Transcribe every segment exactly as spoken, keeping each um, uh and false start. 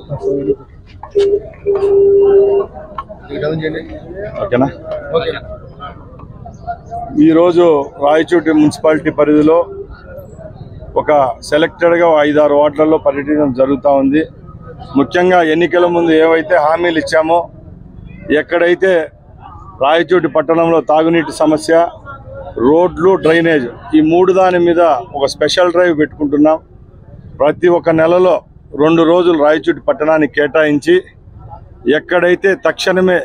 ఓకేనా? ఈరోజు రాయచోటి మున్సిపాలిటీ పరిధిలో ఒక సెలెక్టెడ్గా ఐదారు వార్డులలో పర్యటించడం జరుగుతూ ఉంది. ముఖ్యంగా ఎన్నికల ముందు ఏవైతే హామీలు ఇచ్చామో, ఎక్కడైతే రాయచోటి పట్టణంలో తాగునీటి సమస్య, రోడ్లు, డ్రైనేజ్ ఈ మూడు దాని మీద ఒక స్పెషల్ డ్రైవ్ పెట్టుకుంటున్నాం. ప్రతి ఒక్క నెలలో రెండు రోజులు రాయచోటి పట్టణానికి కేటాయించి ఎక్కడైతే తక్షణమే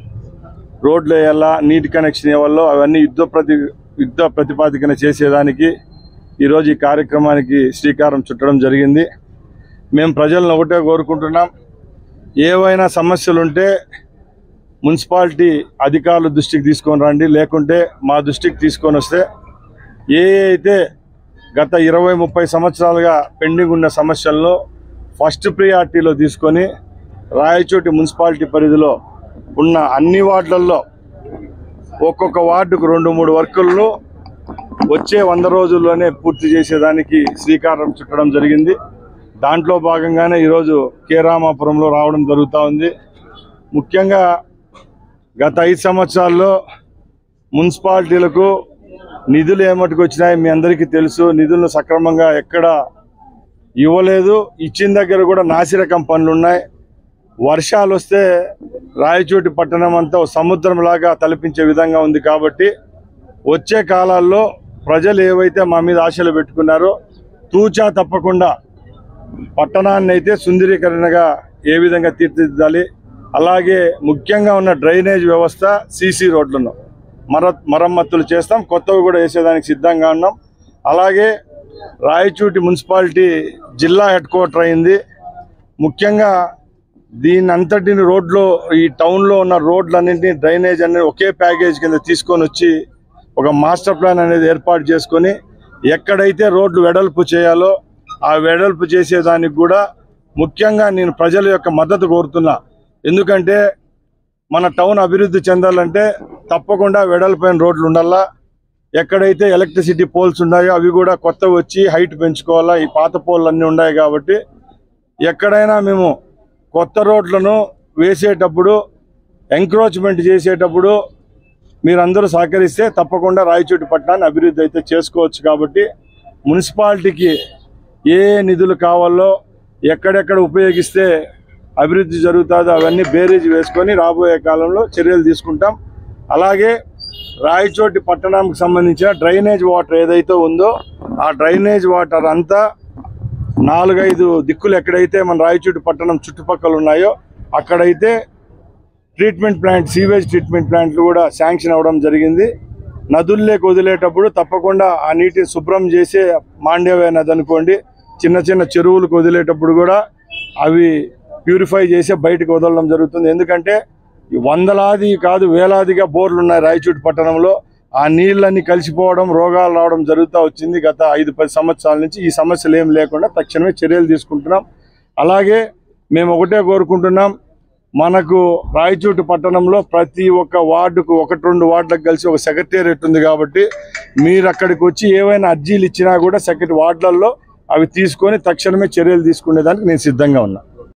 రోడ్లు వేయాలా, నీటి కనెక్షన్ ఇవ్వాలో అవన్నీ యుద్ధ ప్రతి యుద్ధ ప్రతిపాదికన చేసేదానికి ఈరోజు ఈ కార్యక్రమానికి శ్రీకారం చుట్టడం జరిగింది. మేము ప్రజలను ఒకటే కోరుకుంటున్నాం, ఏవైనా సమస్యలుంటే మున్సిపాలిటీ అధికారుల దృష్టికి తీసుకొని రండి, లేకుంటే మా దృష్టికి తీసుకొని వస్తే ఏ అయితే గత ఇరవై ముప్పై సంవత్సరాలుగా పెండింగ్ ఉన్న సమస్యలను ఫస్ట్ ప్రియారిటీలో తీసుకొని రాయచోటి మున్సిపాలిటీ పరిధిలో ఉన్న అన్ని వార్డులలో ఒక్కొక్క వార్డుకు రెండు మూడు వర్కులను వచ్చే వంద రోజుల్లోనే పూర్తి చేసేదానికి శ్రీకారం చుట్టడం జరిగింది. దాంట్లో భాగంగానే ఈరోజు కే రామాపురంలో రావడం జరుగుతూ ఉంది. ముఖ్యంగా గత ఐదు సంవత్సరాల్లో మున్సిపాలిటీలకు నిధులు ఏమట్టుకు వచ్చినాయి మీ అందరికీ తెలుసు. నిధులను సక్రమంగా ఎక్కడ ఇవ్వలేదు, ఇచ్చిన దగ్గర కూడా నాసిరకం పనులు ఉన్నాయి. వర్షాలు వస్తే రాయచోటి పట్టణం అంతా సముద్రంలాగా తలపించే విధంగా ఉంది. కాబట్టి వచ్చే కాలాల్లో ప్రజలు ఏవైతే మా మీద ఆశలు పెట్టుకున్నారో తూచా తప్పకుండా పట్టణాన్ని అయితే సుందరీకరణగా ఏ విధంగా తీర్చిదిద్దాలి, అలాగే ముఖ్యంగా ఉన్న డ్రైనేజ్ వ్యవస్థ, సీసీ రోడ్లను మర మరమ్మతులు చేస్తాం, కొత్తవి కూడా వేసేదానికి సిద్ధంగా ఉన్నాం. అలాగే రాయచోటి మున్సిపాలిటీ జిల్లా హెడ్ క్వార్టర్ అయింది. ముఖ్యంగా దీని అంతటిని రోడ్లో ఈ టౌన్లో ఉన్న రోడ్లన్నింటినీ డ్రైనేజ్ అనేది ఒకే ప్యాకేజ్ కింద తీసుకొని వచ్చి ఒక మాస్టర్ ప్లాన్ అనేది ఏర్పాటు చేసుకొని ఎక్కడైతే రోడ్లు వెడల్పు చేయాలో ఆ వెడల్పు చేసేదానికి కూడా ముఖ్యంగా నేను ప్రజల యొక్క మద్దతు కోరుతున్నా. ఎందుకంటే మన టౌన్ అభివృద్ధి చెందాలంటే తప్పకుండా వెడల్పైన రోడ్లు ఉండాలా. ఎక్కడైతే ఎలక్ట్రిసిటీ పోల్స్ ఉన్నాయో అవి కూడా కొత్త వచ్చి హైట్ పెంచుకోవాలా. ఈ పాత పోల్ అన్నీ ఉన్నాయి కాబట్టి ఎక్కడైనా మేము కొత్త రోడ్లను వేసేటప్పుడు, ఎంక్రోచ్మెంట్ చేసేటప్పుడు మీరందరూ సహకరిస్తే తప్పకుండా రాయచోటి పట్టణాన్ని అభివృద్ధి అయితే చేసుకోవచ్చు. కాబట్టి మున్సిపాలిటీకి ఏ నిధులు కావాలో, ఎక్కడెక్కడ ఉపయోగిస్తే అభివృద్ధి జరుగుతుందో అవన్నీ బేరీజ్ వేసుకొని రాబోయే కాలంలో చర్యలు తీసుకుంటాం. అలాగే రాయచోటి పట్టణానికి సంబంధించిన డ్రైనేజ్ వాటర్ ఏదైతే ఉందో ఆ డ్రైనేజ్ వాటర్ అంతా నాలుగైదు దిక్కులు ఎక్కడైతే మన రాయచోటి పట్టణం చుట్టుపక్కల ఉన్నాయో అక్కడైతే ట్రీట్మెంట్ ప్లాంట్, సీవేజ్ ట్రీట్మెంట్ ప్లాంట్లు కూడా శాంక్షన్ అవ్వడం జరిగింది. నదుల్లోకి వదిలేటప్పుడు తప్పకుండా ఆ నీటిని శుభ్రం చేసే మాండ్యవే నది అనుకోండి, చిన్న చిన్న చెరువులకు వదిలేటప్పుడు కూడా అవి ప్యూరిఫై చేసి బయటకు వదలడం జరుగుతుంది. ఎందుకంటే వందలాది కాదు వేలాదిగా బోర్లు ఉన్నాయి రాయచోటి పట్టణంలో. ఆ నీళ్ళన్నీ కలిసిపోవడం, రోగాలు రావడం జరుగుతూ వచ్చింది గత ఐదు పది సంవత్సరాల నుంచి. ఈ సమస్యలు ఏం లేకుండా తక్షణమే చర్యలు తీసుకుంటున్నాం. అలాగే మేము ఒకటే కోరుకుంటున్నాం, మనకు రాయచోటి పట్టణంలో ప్రతి ఒక్క వార్డుకు ఒకటి రెండు వార్డులకు కలిసి ఒక సెక్రటేరియట్ ఉంది. కాబట్టి మీరు అక్కడికి వచ్చి ఏవైనా అర్జీలు ఇచ్చినా కూడా సెక్రటరీ వార్డులలో అవి తీసుకొని తక్షణమే చర్యలు తీసుకునేదానికి నేను సిద్ధంగా ఉన్నా.